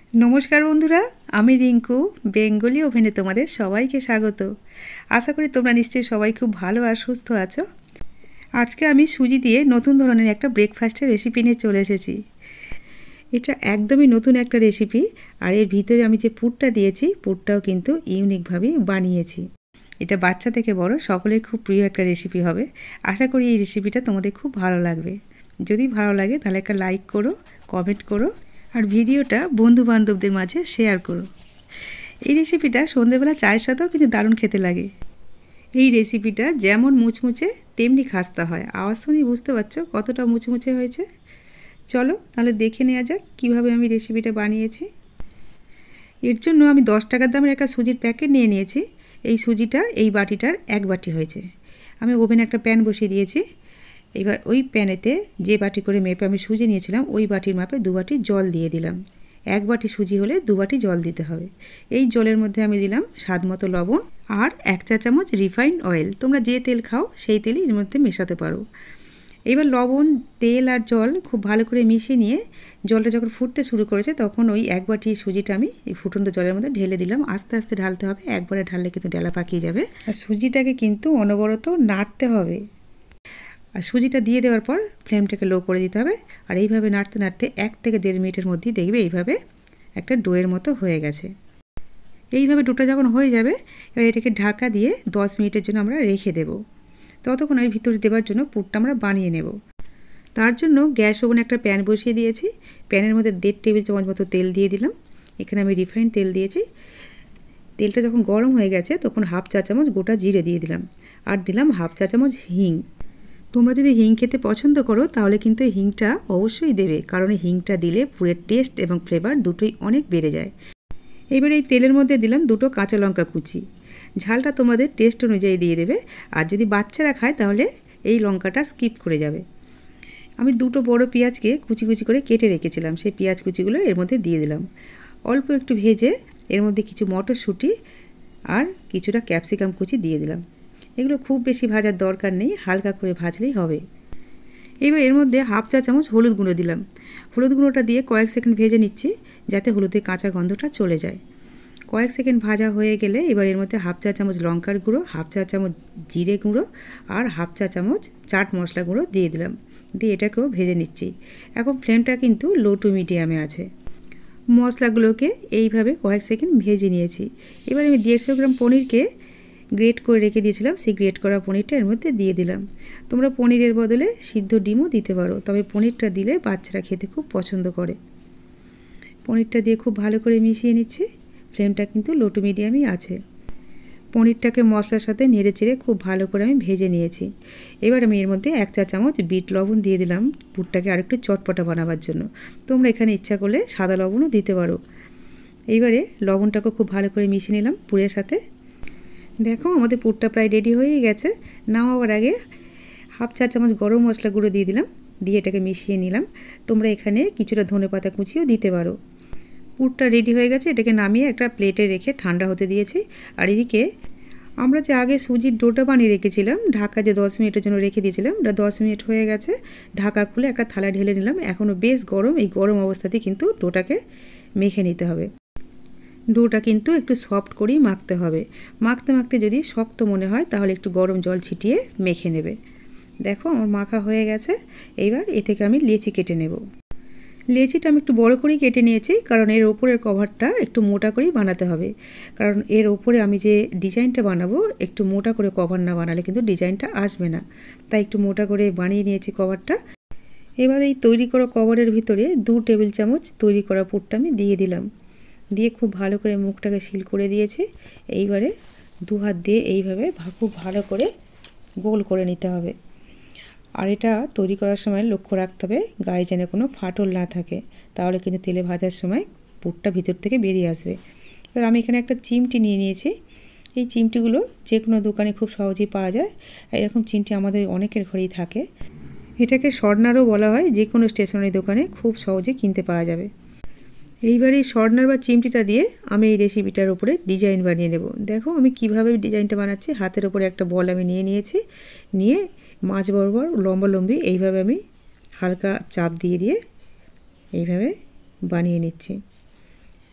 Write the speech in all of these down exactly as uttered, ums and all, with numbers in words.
नमस्कार बंधुरा आमी रिंकू बेंगली ओभेने तोमादेर सबाइके स्वागत। आशा करी तोमरा निश्चयई सबाई खूब भालो आर सुस्थ आछो। आजके आमी सुजी दिए नतून धरनेर एकटा ब्रेकफास्टेर रेसिपि निये चले एसेछि। एटा एकदमई नतून एकटा रेसिपि आर एर भितरे आमी जे पुरटा दिएछि पुरटाओ किन्तु इउनिक भावे बानिয়েছি। এটা বাচ্চা থেকে বড় সকলের খুব প্রিয় একটা রেসিপি হবে। আশা করি এই রেসিপিটা তোমাদের খুব ভালো লাগবে। যদি ভালো লাগে তাহলে একটা লাইক করো, কমেন্ট করো আর ভিডিওটা বন্ধু বান্ধবদের মাঝে শেয়ার করো। এই রেসিপিটা সন্ধ্যাবেলা চায়ের সাথেও কিন্তু দারুণ খেতে লাগে। এই রেসিপিটা যেমন মুচমুচে তেমনি খাস্তা হয়। আওয়াজ শুনেই বুঝতে পারছো কতটা মুচমুচে হয়েছে। চলো তাহলে দেখে নেওয়া যাক কীভাবে আমি রেসিপিটা বানিয়েছি। এর জন্য আমি দশ টাকার দামের একটা সুজির প্যাকেট নিয়ে নিয়েছি। এই সুজিটা এই বাটিটার এক বাটি হয়েছে। আমি ওভেনে একটা প্যান বসিয়ে দিয়েছি। এবার ওই প্যানেতে যে বাটি করে মেপে আমি সুজি নিয়েছিলাম ওই বাটির মাপে দু বাটি জল দিয়ে দিলাম। এক বাটি সুজি হলে দু বাটি জল দিতে হবে। এই জলের মধ্যে আমি দিলাম স্বাদ মতো লবণ আর এক চা চামচ রিফাইন্ড অয়েল। তোমরা যে তেল খাও সেই তেলই এর মধ্যে মেশাতে পারো। এবার লবণ, তেল আর জল খুব ভালো করে মিশিয়ে নিয়ে জলটা যখন ফুটতে শুরু করেছে তখন ওই এক বাটি সুজিটা আমি এই ফুটন্ত জলের মধ্যে ঢেলে দিলাম। আস্তে আস্তে ঢালতে হবে, একবারে ঢাললে কিন্তু ডেলা পাকিয়ে যাবে। আর সুজিটাকে কিন্তু অনবরত নাড়তে হবে। আর সুজিটা দিয়ে দেওয়ার পর ফ্লেমটাকে লো করে দিতে হবে। আর এইভাবে নাড়তে নাড়তে এক থেকে দেড় মিনিটের মধ্যেই দেখবে এইভাবে একটা ডোয়ের মতো হয়ে গেছে। এইভাবে ডোটা যখন হয়ে যাবে এবার এটাকে ঢাকা দিয়ে দশ মিনিটের জন্য আমরা রেখে দেব। ততক্ষণ এর ভিতরে দেওয়ার জন্য পুরটা আমরা বানিয়ে নেব। তার জন্য গ্যাস ওভেনে একটা প্যান বসিয়ে দিয়েছি। প্যানের মধ্যে দেড় টেবিল চামচ মতো তেল দিয়ে দিলাম। এখানে আমি রিফাইন্ড তেল দিয়েছি। তেলটা যখন গরম হয়ে গেছে তখন হাফ চা চামচ গোটা জিরে দিয়ে দিলাম আর দিলাম হাফ চা চামচ হিং। তোমরা যদি হিং খেতে পছন্দ করো তাহলে কিন্তু হিংটা অবশ্যই দেবে, কারণ এই হিংটা দিলে পুরের টেস্ট এবং ফ্লেভার দুটোই অনেক বেড়ে যায়। এবার এই তেলের মধ্যে দিলাম দুটো কাঁচা লঙ্কা কুচি। ঝালটা তোমাদের টেস্ট অনুযায়ী দিয়ে দেবে। আর যদি বাচ্চারা খায় তাহলে এই লঙ্কাটা স্কিপ করে যাবে। আমি দুটো বড় পেঁয়াজকে কুচি কুচি করে কেটে রেখেছিলাম, সেই পেঁয়াজ কুচিগুলো এর মধ্যে দিয়ে দিলাম। অল্প একটু ভেজে এর মধ্যে কিছু মটরশুঁটি আর কিছুটা ক্যাপসিকাম কুচি দিয়ে দিলাম। এগুলো খুব বেশি ভাজার দরকার নেই, হালকা করে ভাজলেই হবে। এবার এর মধ্যে হাফ চা চামচ হলুদ গুঁড়ো দিলাম। হলুদ গুঁড়োটা দিয়ে কয়েক সেকেন্ড ভেজে নিচ্ছি যাতে হলুদের কাঁচা গন্ধটা চলে যায়। কয়েক সেকেন্ড ভাজা হয়ে গেলে এবার এর মধ্যে হাফ চা চামচ লঙ্কার গুঁড়ো, হাফ চা চামচ জিরে গুঁড়ো আর হাফ চা চামচ চাট মশলা গুঁড়ো দিয়ে দিলাম। দিয়ে এটাকেও ভেজে নিচ্ছি। এখন ফ্লেমটা কিন্তু লো টু মিডিয়ামে আছে। মশলাগুলোকে এইভাবে কয়েক সেকেন্ড ভেজে নিয়েছি। এবার আমি দেড়শো গ্রাম পনিরকে গ্রেট করে রেখে দিয়েছিলাম, সেই গ্রেট করা পনিরটা এর মধ্যে দিয়ে দিলাম। তোমরা পনিরের বদলে সিদ্ধ ডিমও দিতে পারো, তবে পনিরটা দিলে বাচ্চারা খেতে খুব পছন্দ করে। পনিরটা দিয়ে খুব ভালো করে মিশিয়ে নিচ্ছি। ফ্লেমটা কিন্তু লো টু মিডিয়ামই আছে। পনিরটাকে মশলার সাথে নেড়ে চেড়ে খুব ভালো করে আমি ভেজে নিয়েছি। এবার আমি এর মধ্যে এক চা চামচ বিট লবণ দিয়ে দিলাম পুরটাকে আরেকটু চটপটা বানাবার জন্য। তোমরা এখানে ইচ্ছা করলে সাদা লবণও দিতে পারো। এইবারে লবণটাকে খুব ভালো করে মিশিয়ে নিলাম পুরের সাথে। দেখো আমাদের পুরটা প্রায় রেডি হয়ে গেছে। নামাবার আগে হাফ চা চামচ গরম মশলা গুঁড়ো দিয়ে দিলাম, দিয়ে এটাকে মিশিয়ে নিলাম। তোমরা এখানে কিছুটা ধনেপাতা কুচিও দিতে পারো। পুরটা রেডি হয়ে গেছে, এটাকে নামিয়ে একটা প্লেটে রেখে ঠান্ডা হতে দিয়েছি। আর এদিকে আমরা যে আগে সুজির ডোটা বানিয়ে রেখেছিলাম, ঢাকা দিয়ে দশ মিনিটের জন্য রেখে দিয়েছিলাম, ওটা দশ মিনিট হয়ে গেছে। ঢাকা খুলে একটা থালা ঢেলে নিলাম। এখনও বেশ গরম, এই গরম অবস্থাতেই কিন্তু ডোটাকে মেখে নিতে হবে। ডোটা কিন্তু একটু সফট করেই মাখতে হবে। মাখতে মাখতে যদি শক্ত মনে হয় তাহলে একটু গরম জল ছিটিয়ে মেখে নেবে। দেখো আমার মাখা হয়ে গেছে। এইবার এ থেকে আমি লেচি কেটে নেব। লেচিটা আমি একটু বড় করেই কেটে নিয়েছি, কারণ এর ওপরের কভারটা একটু মোটা করেই বানাতে হবে। কারণ এর ওপরে আমি যে ডিজাইনটা বানাবো একটু মোটা করে কভার না বানালে কিন্তু ডিজাইনটা আসবে না, তাই একটু মোটা করে বানিয়ে নিয়েছি কভারটা। এবার এই তৈরি করা কভারের ভিতরে দু টেবিল চামচ তৈরি করা পুরটা আমি দিয়ে দিলাম। দিয়ে খুব ভালো করে মুখটাকে সিল করে দিয়েছি। এইবারে দু হাত দিয়ে এইভাবে খুব ভালো করে গোল করে নিতে হবে। আর এটা তৈরি করার সময় লক্ষ্য রাখতে হবে গায়ে যেন কোনো ফাটল না থাকে, তাহলে কিন্তু তেলে ভাজার সময় পুরটা ভিতর থেকে বেরিয়ে আসবে। এবার আমি এখানে একটা চিমটি নিয়ে নিয়েছি। এই চিমটিগুলো যে কোনো দোকানে খুব সহজেই পাওয়া যায়। এরকম চিমটি আমাদের অনেকের ঘরেই থাকে। এটাকে শর্টনারও বলা হয়, যে কোনো স্টেশনারি দোকানে খুব সহজে কিনতে পাওয়া যাবে। এইবার এই শর্টনার বা চিমটিটা দিয়ে আমি এই রেসিপিটার উপরে ডিজাইন বানিয়ে নেব। দেখো আমি কিভাবে ডিজাইনটা বানাচ্ছি। হাতের ওপরে একটা বল আমি নিয়ে নিয়েছি, নিয়ে মাঝ বরাবর লম্বালম্বি এইভাবে আমি হালকা চাপ দিয়ে দিয়ে এইভাবে বানিয়ে নিচ্ছি।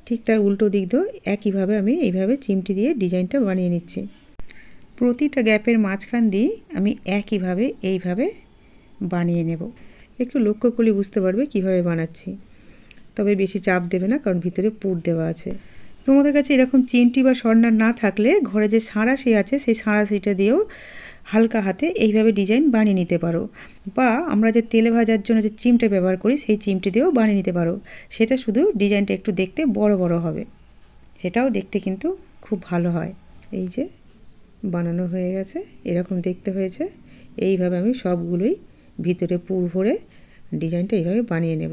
ঠিক তার উল্টো দিক দিয়েও একইভাবে আমি এইভাবে চিমটি দিয়ে ডিজাইনটা বানিয়ে নিচ্ছি। প্রতিটা গ্যাপের মাঝখান দিয়ে আমি একইভাবে এইভাবে বানিয়ে নেব। একটু লক্ষ্য করলে বুঝতে পারবে কিভাবে বানাচ্ছি, তবে বেশি চাপ দেবে না, কারণ ভিতরে পুর দেওয়া আছে। তোমাদের কাছে এরকম চিমটি বা সর্নার না থাকলে ঘরে যে সাঁড়াশি আছে সেই সাঁড়াশিটা দিয়েও হালকা হাতে এইভাবে ডিজাইন বানিয়ে নিতে পারো, বা আমরা যে তেলে ভাজার জন্য যে চিমটা ব্যবহার করি সেই চিমটি দিয়েও বানিয়ে নিতে পারো। সেটা শুধু ডিজাইনটা একটু দেখতে বড় বড় হবে, সেটাও দেখতে কিন্তু খুব ভালো হয়। এই যে বানানো হয়ে গেছে, এরকম দেখতে হয়েছে। এইভাবে আমি সবগুলোই ভিতরে পুর ভরে ডিজাইনটা এইভাবে বানিয়ে নেব।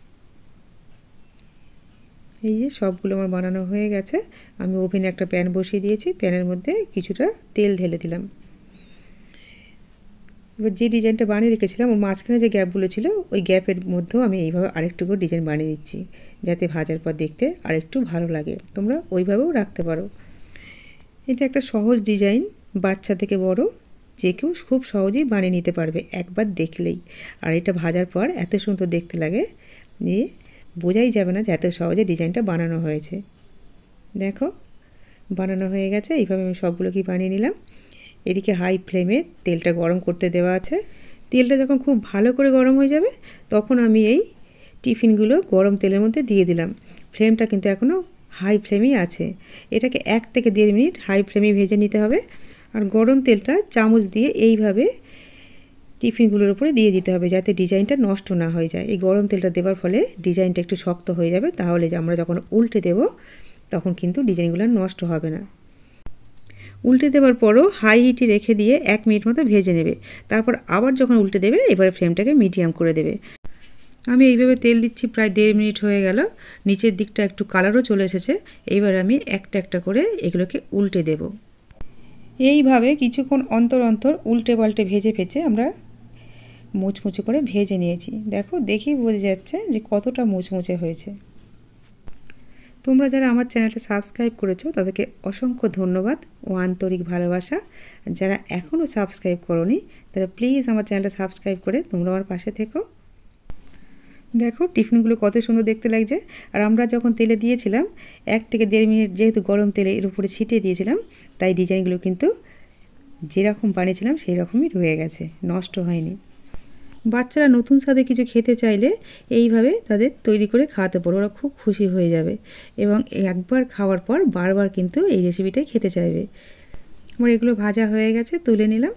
এই যে সবগুলো আমার বানানো হয়ে গেছে। আমি ওভেনে একটা প্যান বসিয়ে দিয়েছি, প্যানের মধ্যে কিছুটা তেল ঢেলে দিলাম। এবার যে ডিজাইনটা বানিয়ে রেখেছিলাম ওর মাঝখানে যে গ্যাপগুলো ছিল ওই গ্যাপের মধ্যেও আমি এইভাবে আরেকটু করে ডিজাইন বানিয়ে দিচ্ছি, যাতে ভাজার পর দেখতে আরেকটু ভালো লাগে। তোমরা ওইভাবেও রাখতে পারো। এটা একটা সহজ ডিজাইন, বাচ্চা থেকে বড় যে কেউ খুব সহজেই বানিয়ে নিতে পারবে একবার দেখলেই। আর এটা ভাজার পর এত সুন্দর দেখতে লাগে যে বোঝাই যাবে না যে এত সহজে ডিজাইনটা বানানো হয়েছে। দেখো বানানো হয়ে গেছে। এইভাবে আমি সবগুলোকেই বানিয়ে নিলাম। এদিকে হাই ফ্লেমে তেলটা গরম করতে দেওয়া আছে। তেলটা যখন খুব ভালো করে গরম হয়ে যাবে তখন আমি এই টিফিনগুলো গরম তেলের মধ্যে দিয়ে দিলাম। ফ্লেমটা কিন্তু এখনও হাই ফ্লেমেই আছে। এটাকে এক থেকে দেড় মিনিট হাই ফ্লেমে ভেজে নিতে হবে। আর গরম তেলটা চামচ দিয়ে এইভাবে টিফিনগুলোর উপরে দিয়ে দিতে হবে, যাতে ডিজাইনটা নষ্ট না হয়ে যায়। এই গরম তেলটা দেওয়ার ফলে ডিজাইনটা একটু শক্ত হয়ে যাবে, তাহলে যে আমরা যখন উল্টে দেব তখন কিন্তু ডিজাইনগুলো নষ্ট হবে না। উল্টে দেওয়ার পরও হাই হিটে রেখে দিয়ে এক মিনিট মতো ভেজে নেবে। তারপর আবার যখন উল্টে দেবে এবারে ফ্লেমটাকে মিডিয়াম করে দেবে। আমি এইভাবে তেল দিচ্ছি প্রায় দেড় মিনিট হয়ে গেল। নিচের দিকটা একটু কালারও চলে এসেছে। এইবার আমি একটা একটা করে এগুলোকে উল্টে দেব। এইভাবে কিছুক্ষণ অন্তর অন্তর উল্টে পাল্টে ভেজে ভেজে আমরা মুচমুচে করে ভেজে নিয়েছি। দেখো দেখেই বোঝা যাচ্ছে যে কতটা মুচমুচে হয়েছে। তোমরা যারা আমার চ্যানেলটা সাবস্ক্রাইব করেছো তাদেরকে অসংখ্য ধন্যবাদ ও আন্তরিক ভালোবাসা। যারা এখনও সাবস্ক্রাইব করোনি তারা প্লিজ আমার চ্যানেলটা সাবস্ক্রাইব করে তোমরা আমার পাশে থেকো। দেখো টিফিনগুলো কত সুন্দর দেখতে লাগছে। আর আমরা যখন তেলে দিয়েছিলাম এক থেকে দেড় মিনিট যেহেতু গরম তেলে এর উপরে ছিটিয়ে দিয়েছিলাম, তাই ডিজাইনগুলো কিন্তু যেরকম বানিয়েছিলাম সেই রকমই রয়ে গেছে, নষ্ট হয়নি। বাচ্চারা নতুন স্বাদে কিছু খেতে চাইলে এইভাবে তাদের তৈরি করে খাওয়াতে পারো, ওরা খুব খুশি হয়ে যাবে এবং একবার খাওয়ার পর বারবার কিন্তু এই রেসিপিটাই খেতে চাইবে। আমার এগুলো ভাজা হয়ে গেছে, তুলে নিলাম।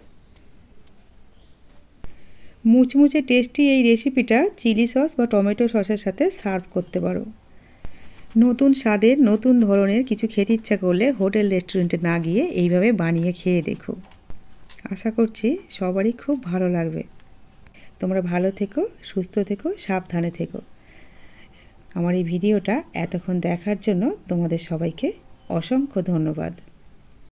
মুচমুচে টেস্টি এই রেসিপিটা চিলি সস বা টমেটো সসের সাথে সার্ভ করতে পারো। নতুন স্বাদের নতুন ধরনের কিছু খেতে ইচ্ছা করলে হোটেল রেস্টুরেন্টে না গিয়ে এইভাবে বানিয়ে খেয়ে দেখো। আশা করছি সবারই খুব ভালো লাগবে। তোমরা ভালো থেকো, সুস্থ থেকো, সাবধানে থেকো। আমার এই ভিডিওটা এতক্ষণ দেখার জন্য তোমাদের সবাইকে অসংখ্য ধন্যবাদ।